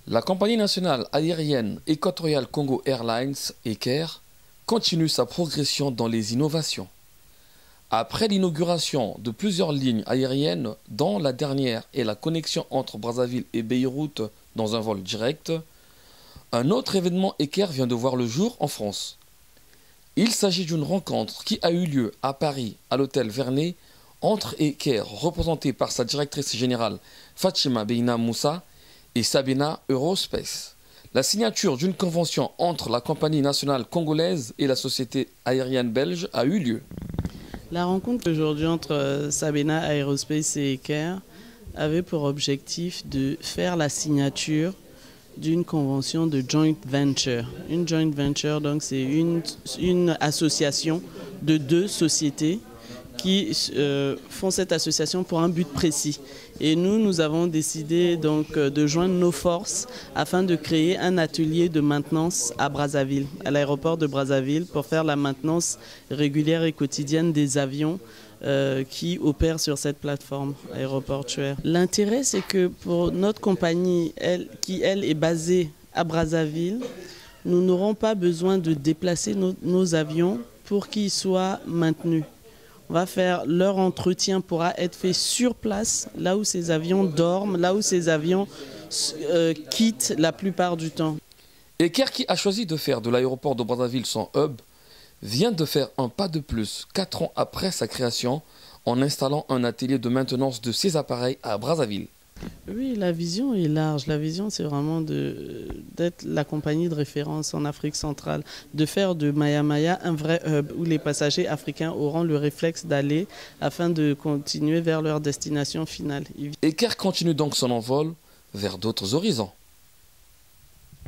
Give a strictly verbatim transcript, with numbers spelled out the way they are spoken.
La compagnie nationale aérienne Equatorial Congo Airlines, E C A R, continue sa progression dans les innovations. Après l'inauguration de plusieurs lignes aériennes, dont la dernière est la connexion entre Brazzaville et Beyrouth dans un vol direct, un autre événement E C A R vient de voir le jour en France. Il s'agit d'une rencontre qui a eu lieu à Paris, à l'hôtel Vernet, entre E C A R, représentée par sa directrice générale Fatima Beina Moussa, et Sabena Eurospace. La signature d'une convention entre la compagnie nationale congolaise et la société aérienne belge a eu lieu. La rencontre aujourd'hui entre Sabena Aerospace et E C A R avait pour objectif de faire la signature d'une convention de joint venture. Une joint venture, donc, c'est une, une association de deux sociétés qui euh, font cette association pour un but précis. Et nous, nous avons décidé donc de joindre nos forces afin de créer un atelier de maintenance à Brazzaville, à l'aéroport de Brazzaville, pour faire la maintenance régulière et quotidienne des avions euh, qui opèrent sur cette plateforme aéroportuaire. L'intérêt, c'est que pour notre compagnie, elle, qui elle est basée à Brazzaville, nous n'aurons pas besoin de déplacer nos, nos avions pour qu'ils soient maintenus. On va faire leur entretien pourra être fait sur place, là où ces avions dorment, là où ces avions euh, quittent la plupart du temps. E C A R, qui a choisi de faire de l'aéroport de Brazzaville son hub, vient de faire un pas de plus, quatre ans après sa création, en installant un atelier de maintenance de ses appareils à Brazzaville. Oui, la vision est large. La vision, c'est vraiment d'être la compagnie de référence en Afrique centrale, de faire de Maya Maya un vrai hub où les passagers africains auront le réflexe d'aller afin de continuer vers leur destination finale. E C A R continue donc son envol vers d'autres horizons.